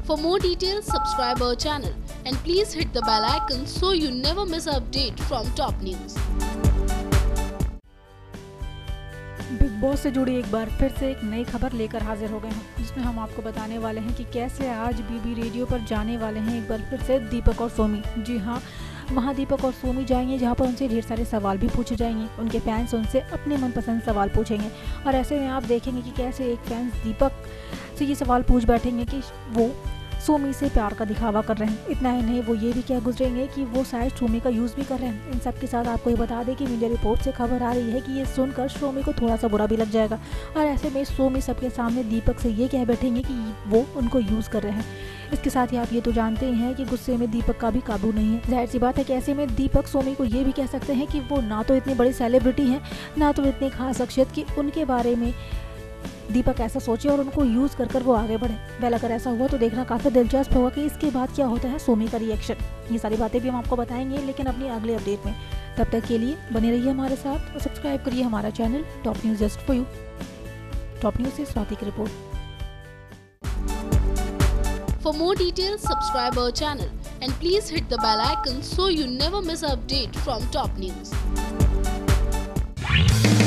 For more details, subscribe our channel and please hit the bell icon so you never miss an update from top news. Bigg Boss से जुड़ी एक बार फिर से एक नई खबर लेकर हाजिर हो गए हैं, जिसमें हम आपको बताने वाले हैं कि कैसे आज बीबी रेडियो पर जाने वाले हैं एक बार फिर से दीपक और सोमी। जी हाँ, वहाँ दीपक और सोमी जाएंगे, जहाँ पर उनसे ढेर सारे सवाल भी पूछे जाएंगे। उनके फैंस उनसे अपने मनपसंद सवाल पूछेंगे और ऐसे में आप देखेंगे कि कैसे एक फैंस दीपक से ये सवाल पूछ बैठेंगे कि वो सोमी से प्यार का दिखावा कर रहे हैं। इतना ही नहीं, वो ये भी क्या गुजरेंगे कि वो शायद सोमी का यूज़ भी कर रहे हैं। इन सब के साथ आपको ये बता दें कि मीडिया रिपोर्ट से खबर आ रही है कि ये सुनकर सोमी को थोड़ा सा बुरा भी लग जाएगा और ऐसे में सोमी सबके सामने दीपक से ये कह बैठेंगे कि वो उनको यूज़ कर रहे हैं। इसके साथ ही आप ये तो जानते ही हैं कि गुस्से में दीपक का भी काबू नहीं है। जाहिर सी बात है कि ऐसे में दीपक सोमी को ये भी कह सकते हैं कि वो ना तो इतनी बड़ी सेलिब्रिटी हैं, ना तो इतनी खास शख्सियत कि उनके बारे में दीपक ऐसा सोचे और उनको यूज़ कर वो आगे बढ़े। वेल, अगर ऐसा हुआ तो देखना काफ़ी दिलचस्प होगा कि इसके बाद क्या होता है सोमी का रिएक्शन। ये सारी बातें भी हम आपको बताएंगे, लेकिन अपनी अगले अपडेट में। तब तक के लिए बने रहिए हमारे साथ और सब्सक्राइब करिए हमारा channel top news just for you. Top news से स्वाति की report. For more details, subscribe our channel and please hit the bell icon so you never miss an update from top news.